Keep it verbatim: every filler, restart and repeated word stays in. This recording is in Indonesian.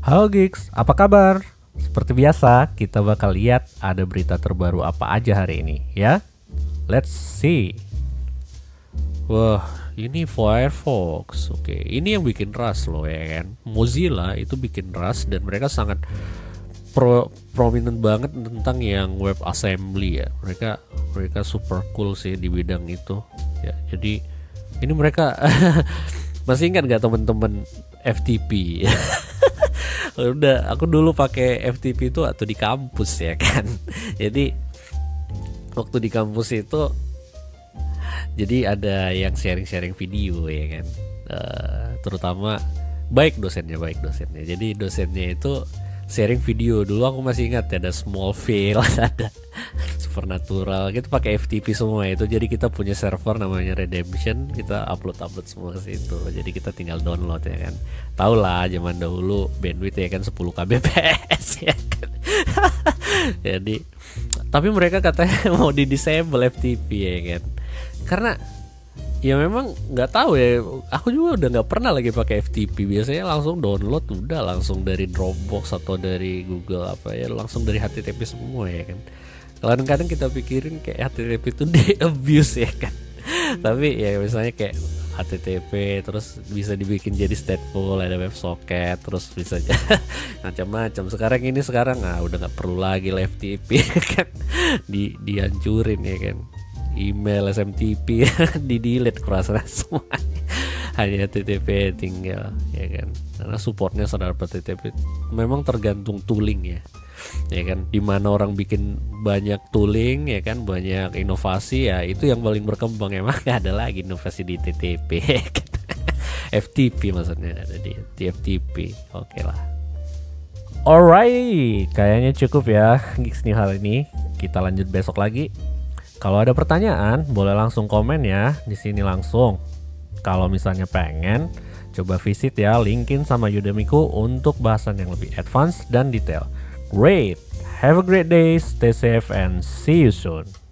Halo Geeks, apa kabar? Seperti biasa, kita bakal lihat ada berita terbaru apa aja hari ini, ya. Let's see. Wah, ini Firefox. Oke, ini yang bikin Rust loh ya kan. Mozilla itu bikin Rust dan mereka sangat pro prominent banget tentang yang web assembly ya. Mereka mereka super cool sih di bidang itu. Ya, jadi ini mereka masih ingat gak teman-teman F T P? Udah, aku dulu pakai F T P itu atau di kampus ya kan. Jadi waktu di kampus itu, jadi ada yang sharing-sharing video ya kan. Uh, terutama baik dosennya, baik dosennya. Jadi dosennya itu sharing video. Dulu aku masih ingat ada Smallville, ada Supernatural. Kita pakai F T P semua itu. Jadi kita punya server namanya Redemption. Kita upload-upload semua ke situ. Jadi kita tinggal download ya kan. Tahu lah zaman dahulu bandwidth ya kan sepuluh kbps ya kan. Jadi tapi mereka katanya mau di disable F T P ya kan. Karena ya memang nggak tahu ya, aku juga udah nggak pernah lagi pakai F T P. Biasanya langsung download udah langsung dari Dropbox atau dari Google apa ya, langsung dari H T T P semua ya kan. Kadang-kadang kita pikirin kayak H T T P itu di abuse ya kan. Tapi ya misalnya kayak H T T P terus bisa dibikin jadi stateful, ada WebSocket, terus bisa macam-macam. Sekarang ini sekarang ah udah nggak perlu lagi lah F T P kan, di dihancurin ya kan. Email, S M T P di delete kurasa semuanya, hanya H T T P tinggal ya kan. Karena supportnya saudara H T T P memang tergantung tooling ya ya kan. Dimana orang bikin banyak tooling ya kan, banyak inovasi ya, itu yang paling berkembang. Emang gak ada lagi inovasi di T T P ya kan? F T P maksudnya ada di, di F T P. Oke lah. Alright, kayaknya cukup ya Geeks New hari ini. Kita lanjut besok lagi. Kalau ada pertanyaan, boleh langsung komen ya di sini langsung. Kalau misalnya pengen, coba visit ya linkin sama Udemy-ku untuk bahasan yang lebih advance dan detail. Great, have a great day, stay safe and see you soon.